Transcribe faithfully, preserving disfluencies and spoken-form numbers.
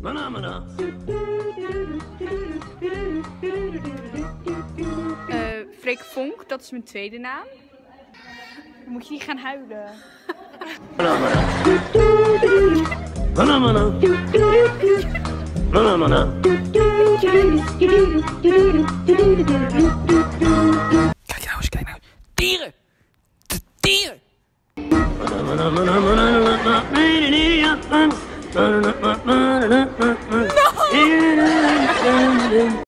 Uh, Freek Vonk, dat is mijn tweede naam. Dan moet je niet gaan huilen. Kijk nou eens, kijk nou. Dieren! De dieren! No!